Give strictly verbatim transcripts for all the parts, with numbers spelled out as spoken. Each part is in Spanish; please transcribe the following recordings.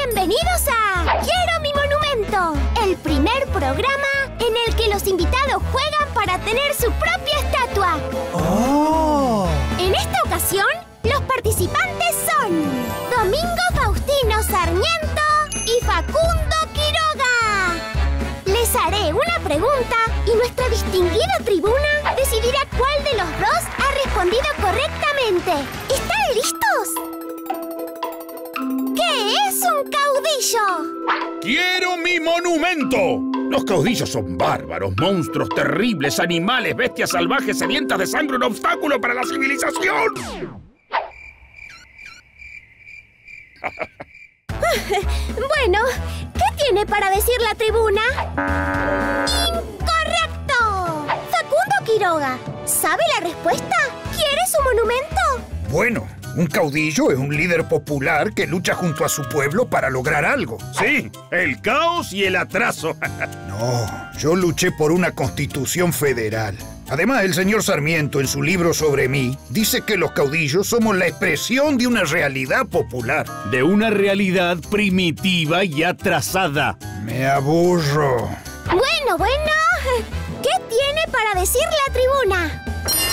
Bienvenidos a Quiero mi monumento, el primer programa en el que los invitados juegan para tener su propia estatua. ¡Oh! En esta ocasión, los participantes son Domingo Faustino Sarmiento y Facundo Quiroga. Les haré una pregunta y nuestra distinguida tribuna decidirá cuál de los dos ha respondido correctamente. ¿Están listos? ¿Qué es un caudillo? ¡Quiero mi monumento! Los caudillos son bárbaros, monstruos terribles, animales, bestias salvajes sedientas de sangre, un obstáculo para la civilización. Bueno, ¿qué tiene para decir la tribuna? ¡Incorrecto! Facundo Quiroga, ¿sabe la respuesta? ¿Quiere su monumento? Bueno, un caudillo es un líder popular que lucha junto a su pueblo para lograr algo. Sí, el caos y el atraso. No, yo luché por una constitución federal. Además, el señor Sarmiento, en su libro sobre mí, dice que los caudillos somos la expresión de una realidad popular. De una realidad primitiva y atrasada. Me aburro. Bueno, bueno. ¿Qué tiene para decir la tribuna?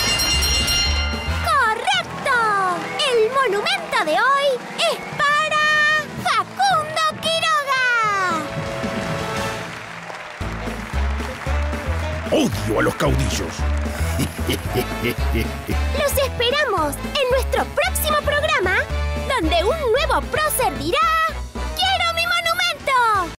¡Correcto! El monumento de hoy es para Facundo Quiroga. Odio a los caudillos. Los esperamos en nuestro próximo programa, donde un nuevo prócer dirá...